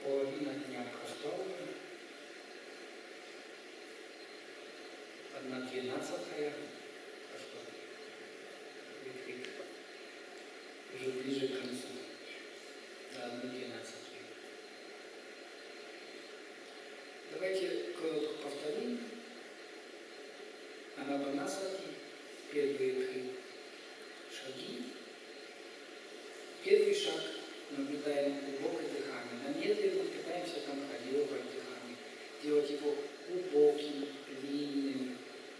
половина дня проспала, 1/12 проспала. Уже ближе к концу. Да, 1/12. Давайте коротко повторим. Анапанасати, первые 3 шаги. Первый шаг наблюдаем глубокое дыхание. На медленном пытаемся контролировать дыхание, делать его глубоким, длинным,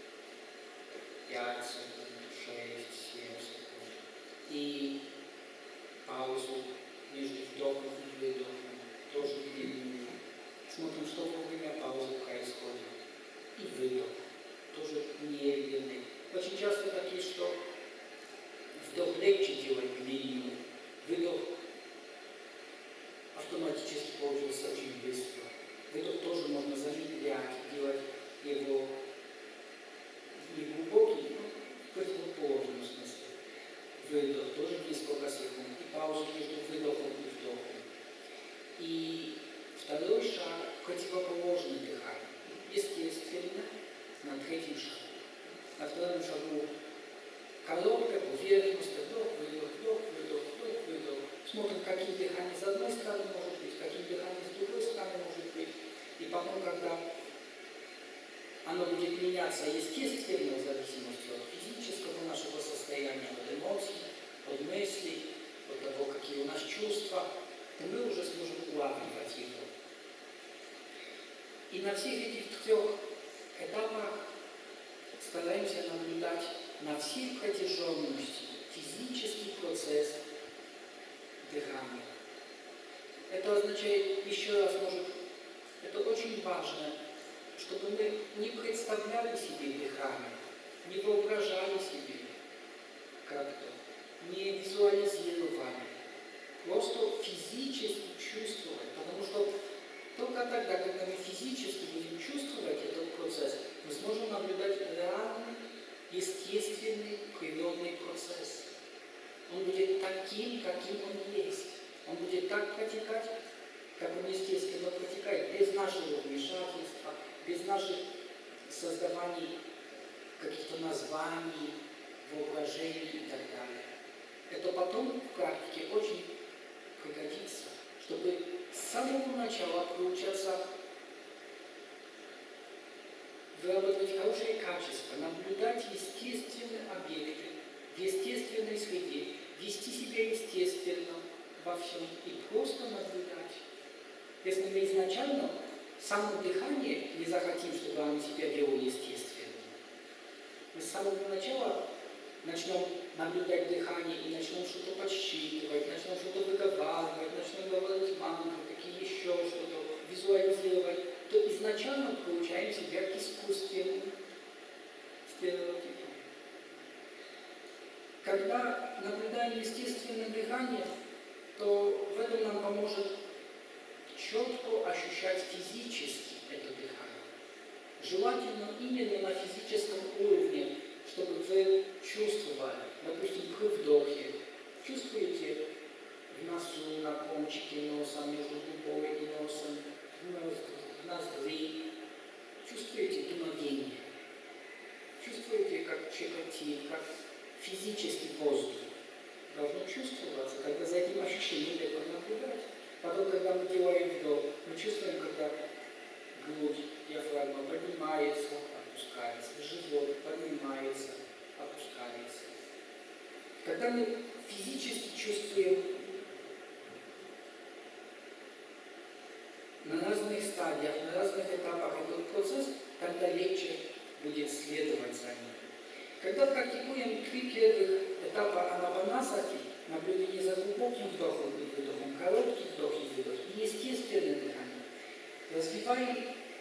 5 секунд, 6, 7 секунд. И паузу между вдохом и выдохом тоже длинную. Смотрим, что во время паузы происходит. И выдох тоже медленный. Очень часто такие, что вдох легче делать длинную, выдох автоматически получился очень быстро. Выдох тоже можно замедлять, делать его не глубокий, но в противоположном смысле. Выдох тоже несколько секунд, и пауза между выдохом и вдохом. И второй шаг – противоположное дыхание. Естественно, на 3-м шагу. На 2-м шагу короткая поверхность, вдох, выдох, вдох, выдох, вдох, выдох. Смотрим, каким дыханием с одной стороны может быть, каким дыханием с другой стороны может быть. И потом, когда оно будет меняться естественно, в зависимости от физического нашего состояния, от эмоций, от мыслей, от того, какие у нас чувства, то мы уже сможем улавливать его. И на всех этих 3 этапах стараемся наблюдать на всей протяженности физический процесс дыхания. Это означает, еще раз, это очень важно, чтобы мы не представляли себе дыхание, не воображали себе как-то, не визуализировали, просто физически чувствовать, потому что только тогда, когда мы физически будем чувствовать этот процесс, мы сможем наблюдать реальный, естественный, природный процесс. Он будет таким, каким он есть. Он будет так протекать, как он естественно протекает, без нашего вмешательства, без наших создаваний каких-то названий, воображений и так далее. Это потом в практике очень пригодится, чтобы с самого начала приучаться выработать хорошие качества, наблюдать естественные объекты в естественной среде, вести себя естественно во всем и просто наблюдать. Если мы изначально само дыхание не захотим, чтобы оно себя вело естественно, мы с самого начала начнем наблюдать дыхание и начнем что-то подсчитывать, начнем что-то выговаривать, начнем говорить мантры, какие еще что-то, визуализировать, то изначально получаем себя к искусственным стереотипам. Когда наблюдаем естественное дыхание, то в этом нам поможет четко ощущать физически это дыхание. Желательно именно на физическом уровне, чтобы вы чувствовали, допустим, при вдохе, чувствуете в носу, на кончике носа, между губой и носом, в ноздри, чувствуете дуновение, чувствуете, как щекотит, как физический воздух должно чувствоваться, когда за этим ощущением этого наблюдать. Потом, когда мы делаем вдох, мы чувствуем, когда грудь, диафрагма поднимается, опускается, живот поднимается, опускается. Когда мы физически чувствуем на разных стадиях, на разных этапах этот процесс, тогда легче будет следовать за ним. Когда практикуем 3 первых этапа анапанасати, наблюдение за глубоким вдохом и выдохом, короткий вдох и выдох и естественное дыхание, развиваем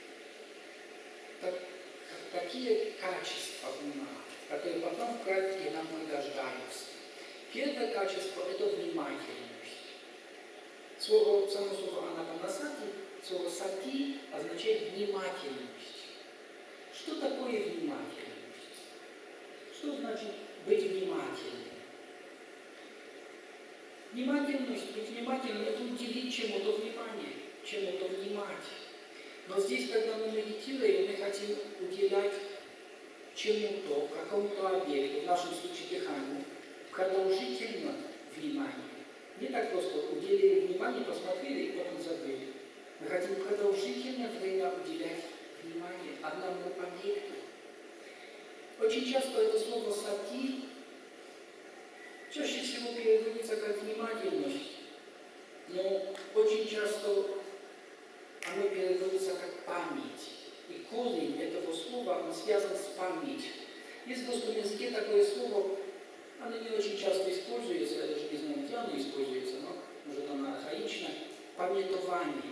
такие качества ума, которые потом в практике нам пригождаются. Первое качество – это внимательность. Само слово анапанасати, слово сати означает внимательность. Что такое внимательность? Что значит быть внимательным? Внимательность, быть внимательным – это уделить чему-то внимание. чему-то внимать. Но здесь, когда мы медитируем, мы хотим уделять чему-то, какому-то объекту, в нашем случае дыханию, продолжительно внимание. Не так просто уделили внимание, посмотрели и потом забыли. Мы хотим продолжительное время уделять внимание одному объекту. Очень часто это слово «сати» чаще всего переводится как «внимательность», но очень часто оно переводится как «память». И корень этого слова он связан с памятью. Есть в русском языке такое слово, оно не очень часто используется, я даже не знаю, где оно используется, но может оно архаично, памятование.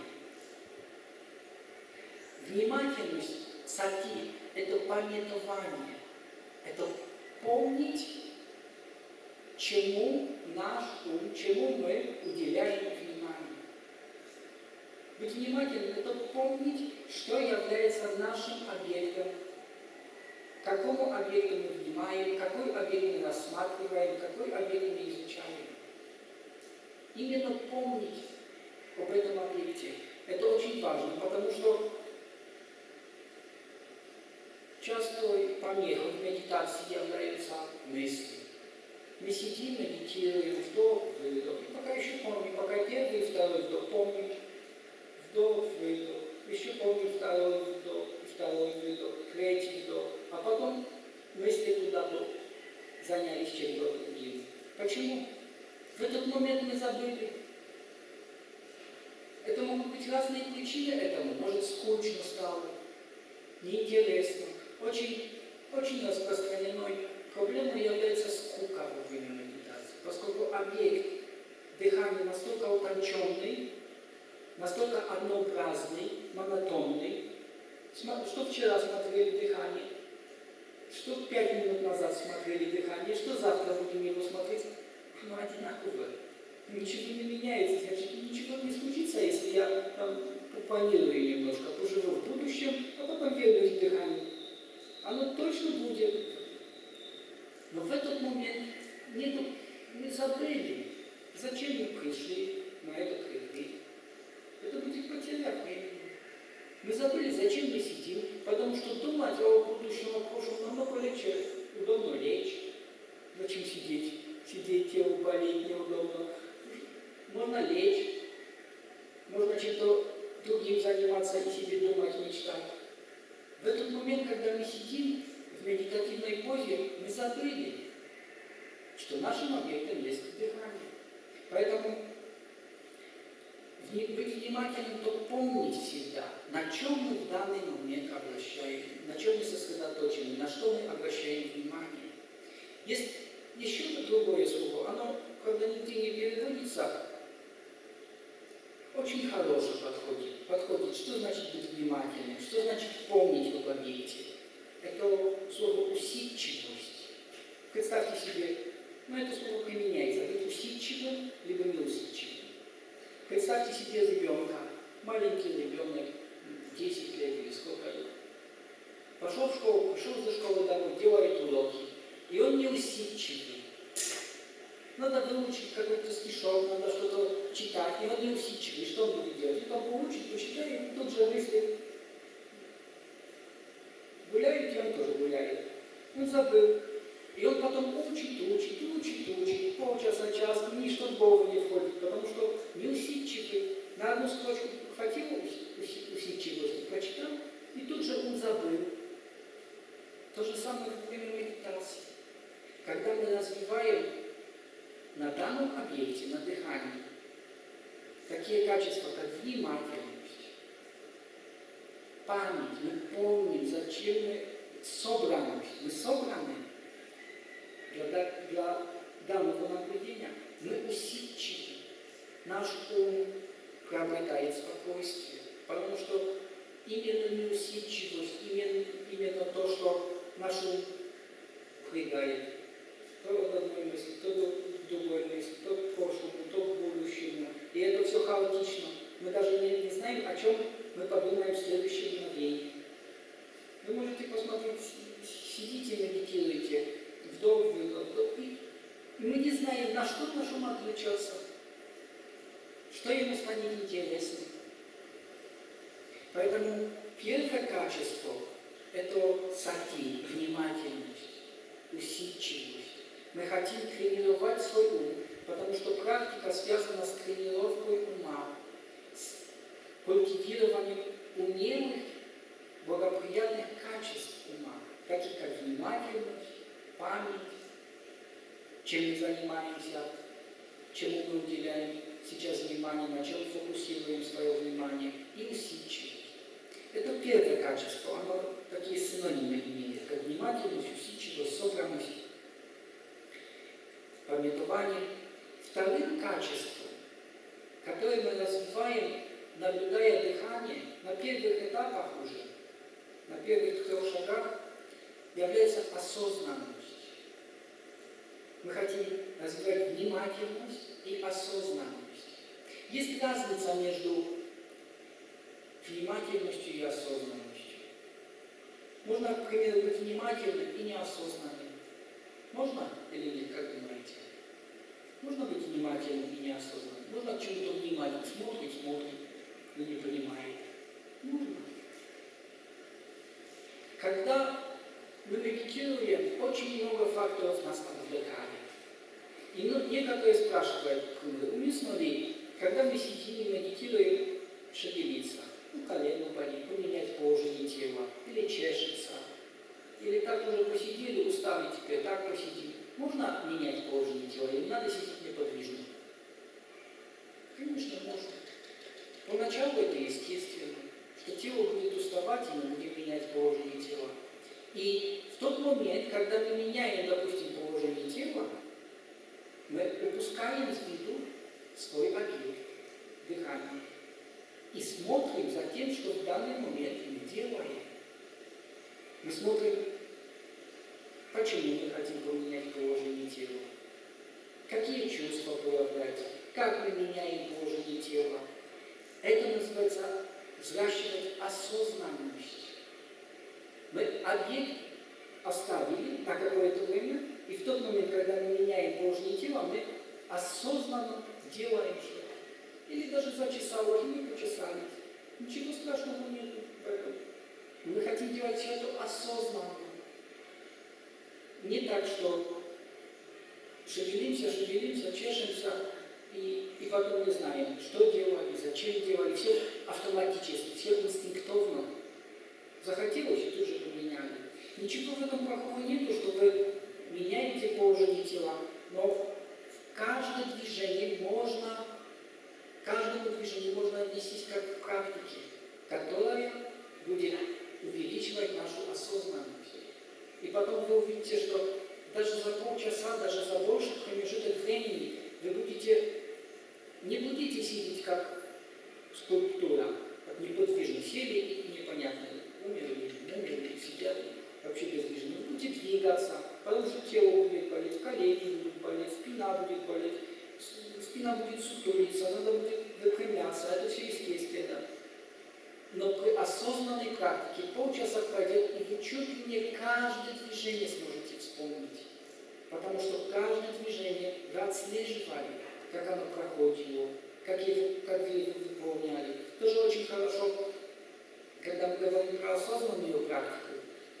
Внимательность, сати, это памятование, это помнить, чему наш ум, чему мы уделяем внимание. Быть внимательным – это помнить, что является нашим объектом, к какому объекту мы внимаем, какой объект мы рассматриваем, какой объект мы изучаем. Именно помнить об этом объекте – это очень важно, потому что частой помехой в медитации являются мысли. Мы сидим, медитируем, вдох, выдох, и пока еще помним, пока первый и второй вдох помним, вдох, выдох, еще помним второй выдох, третий вдох, а потом мысли куда-то занялись чем-то другим. Почему? В этот момент мы забыли. Это могут быть разные причины этому. Может, скучно стало, неинтересно. Очень распространенной проблемой является скука во время медитации, поскольку объект дыхания настолько утонченный, настолько однообразный, монотонный. Что вчера смотрели дыхание, что 5 минут назад смотрели дыхание, что завтра будем его смотреть, оно одинаково. Ничего не меняется, значит, ничего не случится, если я планирую немножко, поживу в будущем, а потом вернусь к дыханию. Оно точно будет. Но в этот момент мы забыли, зачем мы пришли на этот ретрит. Это будет потеря времени. Мы забыли, зачем мы сидим, потому что думать о будущем, о прошлом намного легче. Удобно лечь. Зачем сидеть? Сидеть, тело болеть неудобно. Можно лечь. Можно чем-то другим заниматься и себе думать, мечтать. В этот момент, когда мы сидим в медитативной позе, мы забыли, что нашим объектом есть дыхание. Поэтому быть внимательным, то помнить всегда, на чем мы в данный момент обращаем, на чем мы сосредоточены, на что мы обращаем внимание. Есть еще другое слово, оно, когда нигде не переводится, очень хорошо подходит. Что значит быть внимательным? Что значит помнить об объекте? Это слово усидчивость. Представьте себе, это слово применяется, быть усидчивым, либо неусидчивым. Представьте себе ребенка, маленький ребенок, 10 лет или сколько лет. Пошел в школу, пришел за школы домой, делает уроки, и он неусидчивый. Надо выучить какой-то стишок, надо что-то читать, и он неусидчивый. Что он будет делать? Он выучит, почитает, и тут же мысли. Гуляет, и он тоже гуляет. Он забыл. И он потом учит, полчаса, час, ничто в голову не входит, потому что неусидчивый. На одну строчку хватило усидчивости, прочитал, и тут же он забыл. То же самое во время медитации. Когда мы развиваем на данном объекте, на дыхании, такие качества, как внимательность, память, мы помним, зачем мы собраны для данного наблюдения, мы усидчивы, наш ум приобретает спокойствие, потому что именно неусидчивость, именно то, что наш ум прыгает, то в одной мысли, то в другой мысли, то в прошлом, то в будущем, и это все хаотично. Мы даже не знаем, о чем мы подумаем в следующем мгновении. Вы можете посмотреть, сидите, медитируете, вдох, выдох, и мы не знаем, на что наш ум отвлечется, что ему станет интересно. Поэтому первое качество – это сати, внимательность, усидчивость. Мы хотим тренировать свой ум, потому что практика связана с тренировкой ума, с культивированием умелых, благоприятных качеств ума, таких как внимательность, память, чем мы занимаемся, чему мы уделяем сейчас внимание, на чем фокусируем свое внимание, и усидчивость. Это первое качество, оно такие синонимы имеет, как внимательность, усидчивость, собранность, памятование. Вторым качеством, которое мы развиваем, наблюдая дыхание, на первых этапах уже, на первых 3 шагах, является осознанность. Мы хотим развивать внимательность и осознанность. Есть разница между внимательностью и осознанностью. Можно, к примеру, быть внимательным и неосознанным. Можно или нет, как думаете? Можно быть внимательным и неосознанным. Можно к чему-то внимательно смотрит, но не понимает. Можно. Когда мы медитируем, очень много факторов нас отвлекает. И некоторые спрашивают, уместно ли, когда мы сидим и медитируем, шевелиться, колено болит, поменять положение тела, или чешется, или так уже посидели, устали теперь, так посидим. Можно менять положение тела, или надо сидеть неподвижно? Конечно, можно. Поначалу это естественно, что тело будет уставать, и мы будем менять положение тела. И в тот момент, когда мы меняем, допустим, положение тела, мы упускаем из виду свой объект, дыхание. И смотрим за тем, что в данный момент мы делаем. Мы смотрим, почему мы хотим поменять положение тела, какие чувства появляются, как мы меняем положение тела. Это называется взращивать осознанность. Мы объект оставили на какое-то время, и в тот момент, когда мы меняем положение тела, мы осознанно делаем что-то. Или даже зачесалось, или почесались. Ничего страшного нет в этом. Мы хотим делать все это осознанно. Не так, что шевелимся, чешемся, и потом не знаем, что делали, зачем делали. Все автоматически, все инстинктивно. Захотелось, и тут же поменяли. Ничего в этом плохого нету, что вы меняете положение тела, но в каждое движение можно, каждому движению можно отнестись как к практике, которая будет увеличивать нашу осознанность. И потом вы увидите, что даже за полчаса, даже за больший промежуток времени вы не будете сидеть как скульптура, как неподвижно. Сели и непонятно, умерли, сидят вообще бездвижно. Вы будете двигаться, потому что тело будет болеть, колени будут болеть, спина будет болеть, спина будет сутулиться, надо будет выпрямляться, это все естественно. Но при осознанной практике полчаса пройдет, и вы чуть ли не каждое движение сможете вспомнить. Потому что каждое движение вы отслеживали, как оно проходило, как вы его выполняли. Тоже очень хорошо, когда мы говорим про осознанную практику.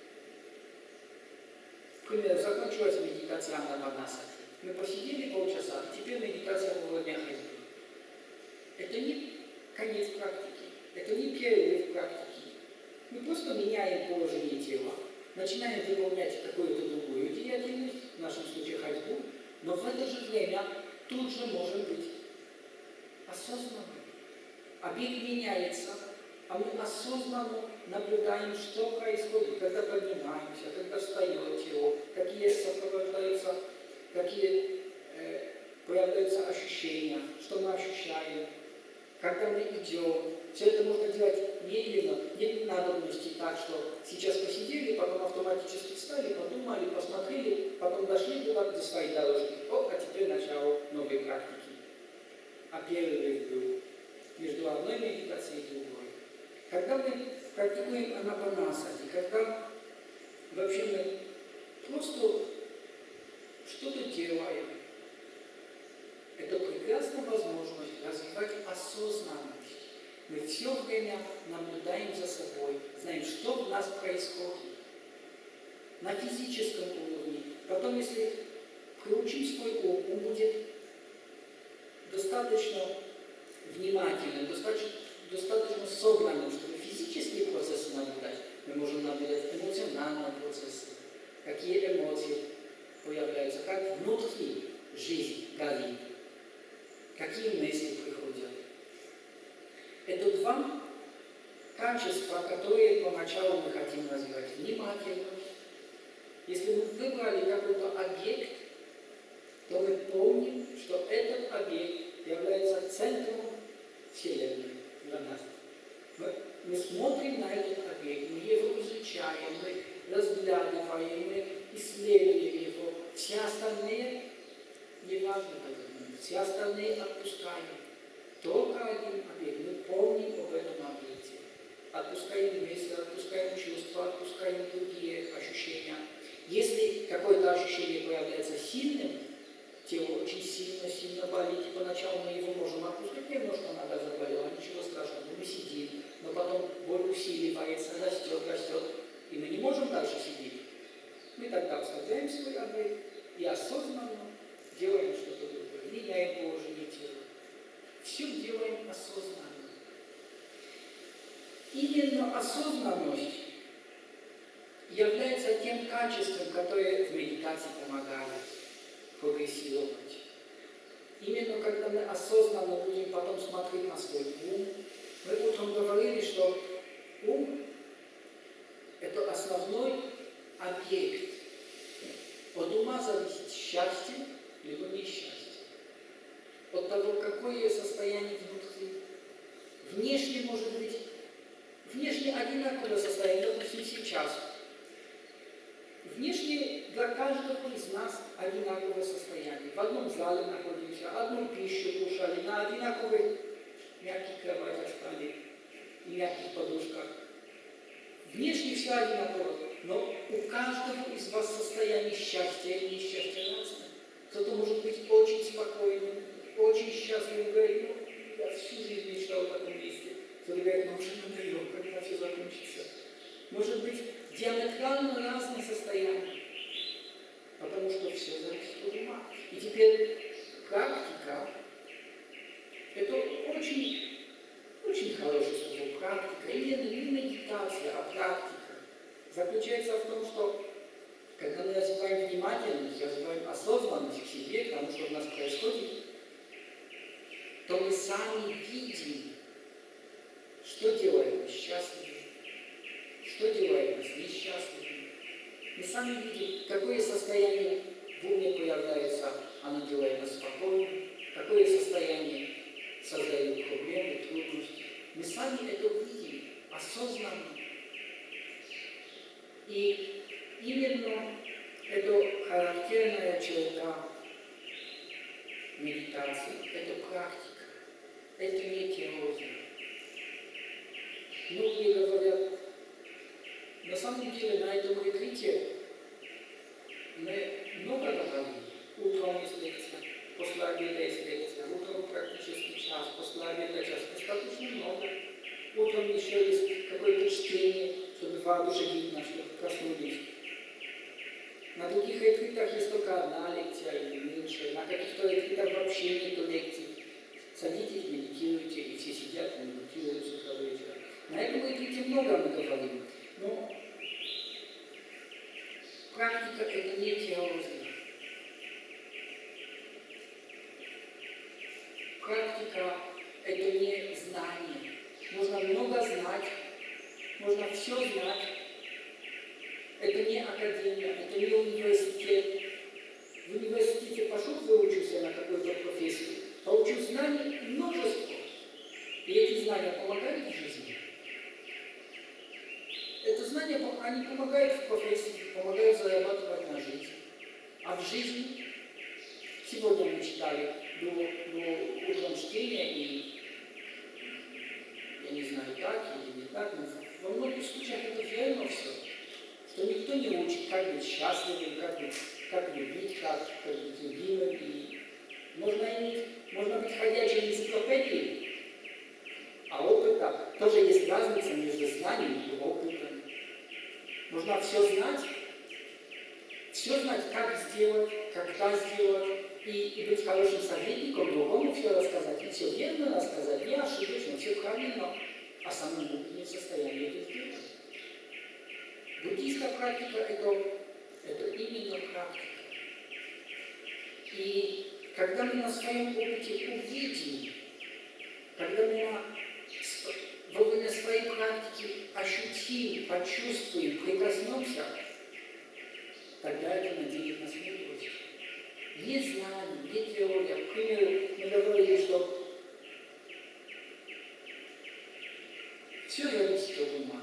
К примеру, закончилась медитация Анапанасати. Мы посидели полчаса, и теперь медитация во время ходьбы. Это не конец практики. Это не перерыв практики. Мы просто меняем положение тела, начинаем выполнять какую-то другую деятельность, в нашем случае ходьбу, но в это же время тут же можем быть осознанным. Объект меняется, а мы осознанно наблюдаем, что происходит, когда поднимаемся, когда встает тело, какие сопровождаются, какие появляются ощущения, что мы ощущаем, когда мы идем. Все это можно делать медленно, нет надобности так, что сейчас посидели, потом автоматически встали, подумали, посмотрели, потом дошли туда, до своей дорожки. О, а теперь начало новой практики. А перерыв был между одной медитацией и другой. Когда мы практикуем Анапанасати, когда вообще мы просто что-то делаем, это прекрасная возможность развивать осознанность. Мы все время наблюдаем за собой, знаем, что в нас происходит на физическом уровне. Потом, если приучим свой ум, он будет достаточно внимательным, достаточно собранным, чтобы физические процессы наблюдать. Мы можем наблюдать эмоциональные процессы, какие эмоции появляются, как внутри жизнь горит, какие мысли приходят. Это два качества, которые поначалу мы хотим развивать. Внимательность. Если мы выбрали какой-то объект, то мы помним, что этот объект является центром Вселенной для нас. Мы смотрим на этот объект, мы его изучаем, мы разглядываем, мы исследуем его. Все остальные не важны в этот момент, все остальные отпускаем. Только один объект. Мы помним об этом объекте. Отпускаем мысли, отпускаем чувства, отпускаем другие ощущения. Если какое-то ощущение появляется сильным, тело очень сильно болит, и поначалу мы его можем отпускать, немножко нога заболела, ничего страшного, мы сидим, но потом боль усиливается, растет, и мы не можем дальше сидеть. Мы тогда оставляем свой объект и осознанно делаем что-то другое, меняем положение тела. Все делаем осознанно. Именно осознанность является тем качеством, которое в медитации помогает прогрессировать. Именно когда мы осознанно будем потом смотреть на свой ум, мы утром говорили, что ум – это основной объект. От ума зависит счастье, либо несчастье. От того, какое состояние внутри. Внешне может быть, внешне одинаковое состояние, допустим, сейчас. Внешне для каждого из нас одинаковое состояние. В одном зале находимся, одну пищу кушали, на одинаковых мягких кроватях спали и мягких подушках. Внешне все одинаково, но у каждого из вас состояние счастья и несчастья разное. Кто-то может быть очень спокойным, очень счастливым, говорит, я всю жизнь мечтал о таком месте. Кто-то говорит, уже надоело, когда все закончится. Может быть, диаметрально разные состояния, потому что все зависит от ума. И теперь практика – это очень хорошее слово, практика, именно не медитация, а практика. Заключается в том, что когда мы развиваем внимательность, развиваем осознанность в себе, тому, что у нас происходит, то мы сами видим, что делает нас счастливыми, что делает нас несчастливыми. Мы сами видим, какое состояние в уме появляется, оно делает нас спокойными, какое состояние создает проблемы, трудности. Мы сами это видим осознанно. И именно это характерная черта медитации, это практика, это не теория. Многие говорят, на самом деле на этом ретрите мы много говорим. Утром есть лекция, после обеда есть лекция, утром практически час, после обеда час, достаточно много. Утром еще есть какое-то чтение, чтобы воодушевить нас, чтобы проснулись. На других ретритах есть только одна лекция или меньше, на каких-то ретритах вообще нету лекций. Садитесь, медитируйте, и все сидят и медитируют с утра до вечера. На этом ретрите много мы говорим, но практика – это не теория. Практика – это не знание. Можно много знать, можно все знать. Это не академия, это не университет. В университете пошел, выучился на какую-то профессию, получил знаний множество. И эти знания помогают в жизни. Это знания, они помогают в профессии, помогают зарабатывать на жизнь. А в жизни, сегодня мы читали, было утром чтение, и я не знаю, так или не так, но во многих случаях это верно все. Что никто не учит, как быть счастливым, как любить, как быть любимым. И можно быть ходячей энциклопедией, а опыта опыта. Тоже есть разница между знанием и опытом. Нужно все знать, как сделать, когда сделать, и быть хорошим советником, другому все рассказать, и все верно рассказать, не ошибочно, все правильно, а самому быть не в состоянии это сделать. Буддийская практика – это именно практика. И когда мы на своем опыте увидим, когда мы во время своей практики ощутим, почувствуем, прикоснемся, тогда это надеет нас мудрость. Не знание, не теория. К примеру, мы говорили, что все зависит от ума.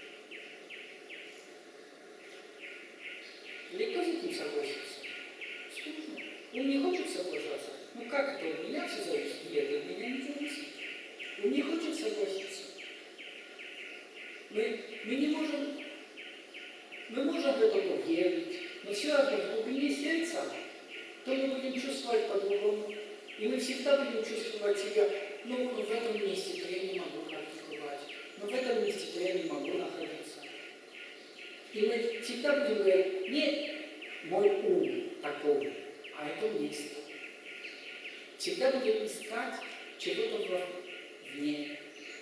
Легко с этим согласиться? Скучно. Он не хочет соглашаться. Ну как это от меня все зависит? Нет, от меня не зависит. Он не хочет согласиться. Мы можем в это поверить, но все равно в глубине сердца, то мы будем чувствовать по-другому. И мы всегда будем чувствовать себя, ну в этом месте-то я не могу практиковать, но в этом месте-то я не могу находиться. И мы всегда будем говорить, не мой ум такой, а это место. Всегда будем искать чего-то вне.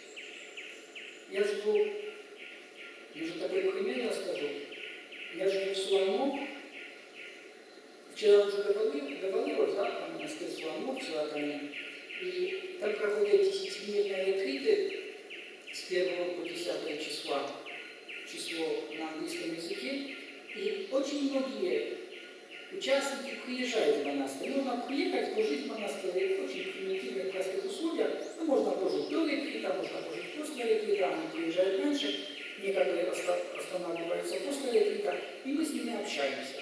Я живу, даже такой пример расскажу. Я живу в Суану. Вчера уже говорил, да, там монастырь Суану, вчера там. И там проходят 10-дневные ретриты с 1 по 10 число на английском языке. И очень многие участники приезжают в монастырь. Можно приехать, пожить в монастыре в очень примитивных, простых условиях. Ну, можно пожить до ретрита, можно пожить после ретрита, они приезжают раньше, некоторые останавливаются после ретрита, и мы с ними общаемся.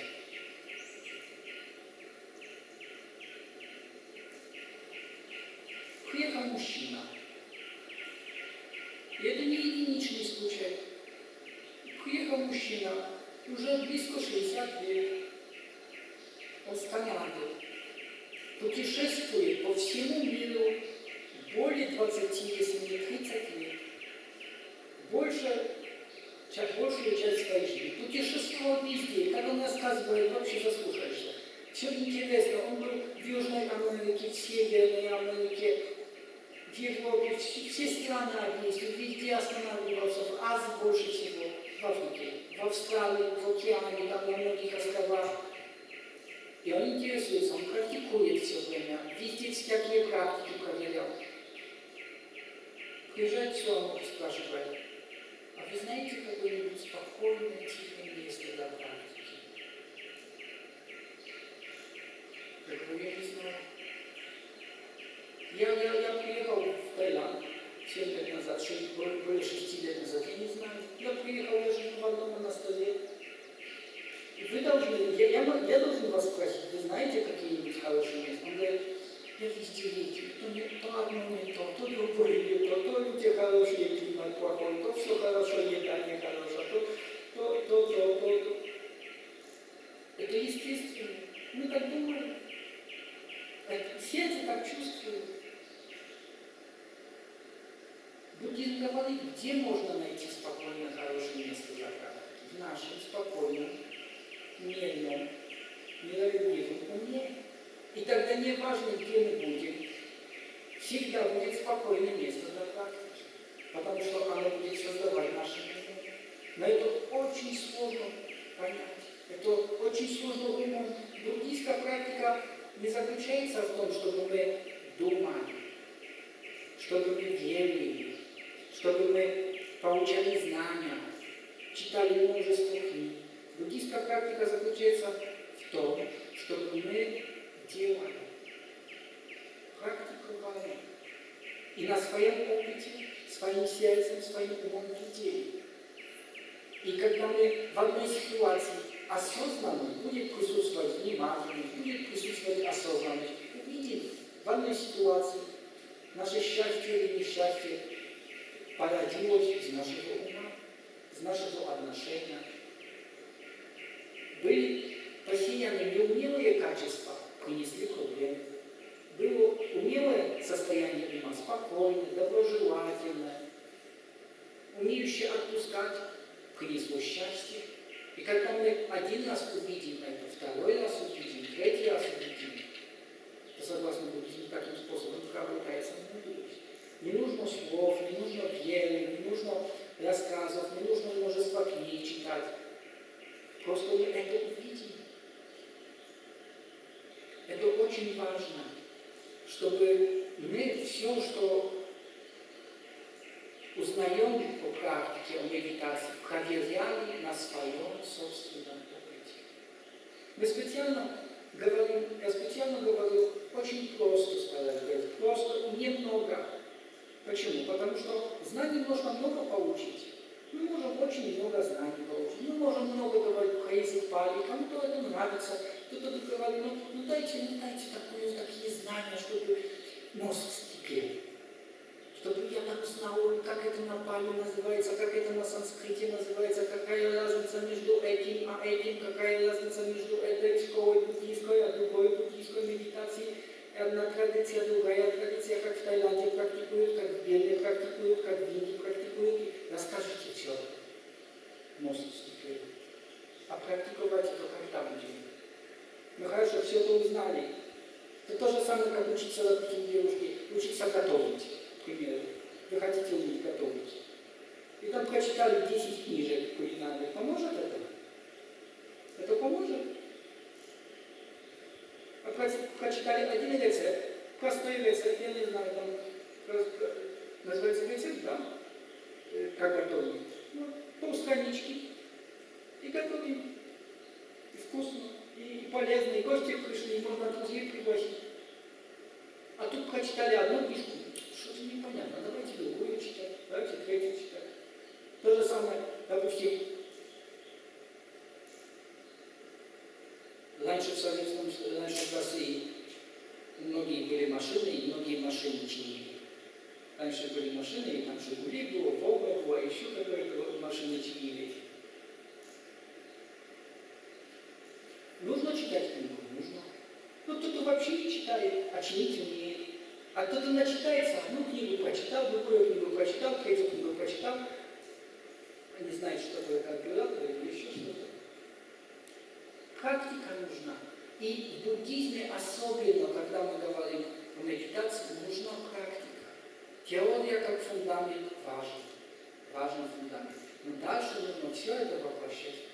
Приехал мужчина. И это не единичный случай. Приехал мужчина, уже близко 60 лет. Он с Канады. Путешествует по всему миру более 20, если не 30 лет. Большую часть своей жизни. Путешествовал везде. Как он рассказывает, вообще заслушаешься. Все интересно. Он был в Южной Америке, в Северной Америке, в Европе, все страны объездил, везде останавливался, в Азии больше всего, в Африке, в Австралии, в океане, там на многих островах. И он интересуется, он практикует все время, везде всякие практики проверял. Приезжает все, он спрашивает, а вы знаете какое-нибудь спокойное, тихое место для практики? Я говорю, я не знаю. Я приехал в Таиланд 7 лет назад, более 6 лет назад, я не знаю. Я приехал, я живу в одном монастыре. Вы должны, я должен вас спросить, вы знаете какие-нибудь хорошие места? Он говорит, я везде ездил, то одно не то другое не то люди хорошие, климат плохой, то все хорошо, еда не хорошая, то. Это естественно. Мы так думаем. Сердце так чувствует. Буддизм говорит, где можно найти спокойное, хорошее место для практики? В нашем спокойном, мирном, миролюбивом уме. И тогда не важно, где мы будем. Всегда будет спокойное место для практики. Потому что оно будет создавать наше мир. Но это очень сложно понять. Это очень сложно умом. Буддийская практика не заключается в том, чтобы мы думали, чтобы мы верили, чтобы мы получали знания, читали множество книг. Буддийская практика заключается в том, чтобы мы делали, практиковали. И на своем опыте, своим сердцем, своим умом видели. И когда мы в одной ситуации осознанно будет присутствовать внимание, будет присутствовать осознанность, увидим в одной ситуации наше счастье или несчастье породилось из нашего ума, из нашего отношения. Были посеяны неумелые качества, принесли проблемы. Было умелое состояние ума, спокойное, доброжелательное, умеющие отпускать, принесло счастье. И когда мы один раз увидим это, второй раз увидим, третий раз увидим, то согласно буддизму таким способом пробуждается мудрость. Не нужно слов, не нужно веры, не нужно рассказов, не нужно множество книг читать. Просто мы это увидим. Это очень важно, чтобы мы все, что узнаем по практике, о медитации, проверяли на своем собственном опыте. Я специально говорю очень просто, стараюсь говорить, просто немного. Почему? Потому что знаний можно много получить. Мы можем очень много знаний получить. Мы можем много говорить про язык Пали, кому-то это нравится. Кто-то говорит, ну дайте такие знания, чтобы мозг вскипел. Чтобы я так знал, как это на Пали называется, как это на санскрите называется, какая разница между этим и этим, какая разница между этой школой буддийской, а другой буддийской медитацией. Одна традиция, другая традиция, как в Таиланде практикуют, как в Бельгии практикуют, как в Индии практикуют. Расскажите все. Мозг вскипел. А практиковать это когда будем? Ну хорошо, все это узнали. Это то же самое, как учиться родителям девушки, учиться готовить. К примеру, вы хотите уметь готовить. И там прочитали 10 книжек кулинарных. Поможет это? Это поможет? А прочитали один рецепт, простой рецепт, я не знаю, там называется рецепт, да? Как готовить? Ну, полстранички. И готовим. И вкусно, и полезно, и гости пришли, и можно друзей пригласить. А тут прочитали одну книжку. Что-то непонятно, давайте другую читать, давайте третью читать. То же самое, допустим, раньше в России многие были машины, и многие машины чинили. Раньше были машины, и там Жигули было, Волга была, еще какие-то машины чинили. Нужно читать книгу? Нужно. Ну, кто-то вообще не читает, а чинить умеет. А кто-то начитается, одну книгу прочитал, другую книгу прочитал, третью книгу прочитал, а не знает, что такое калькулятор или еще что-то. Практика нужна. И в буддизме особенно, когда мы говорим о медитации, нужна практика. Теория как фундамент важен. Важен фундамент. Но дальше нужно все это воплощать